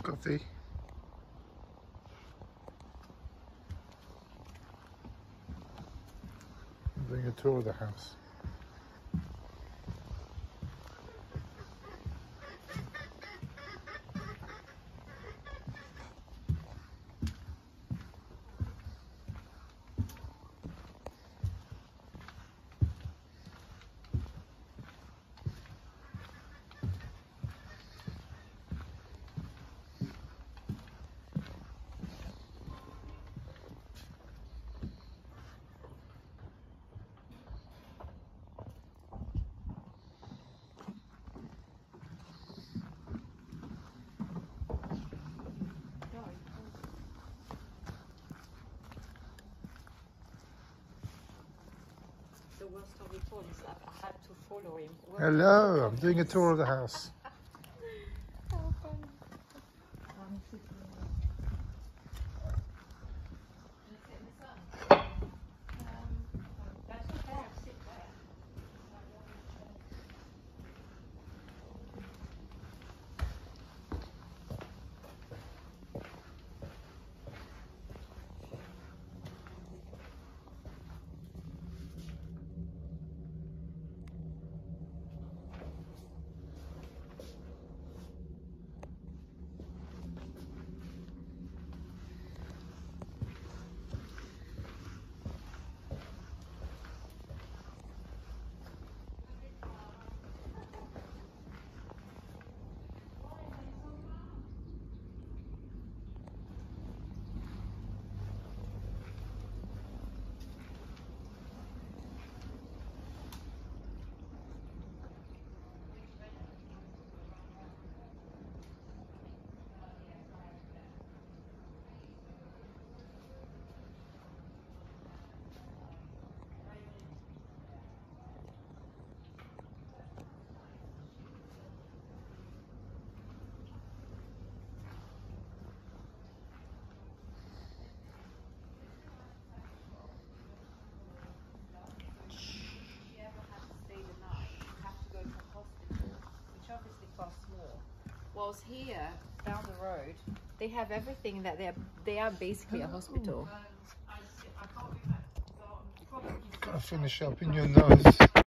Coffee. I'm doing a tour of the house. The worst of it all is that I had to follow him. Hello, I'm doing a tour of the house. How funny. That's okay, I'll sit there. Whilst here, down the road, they have everything that they are basically a hospital. Gotta finish up in your nose.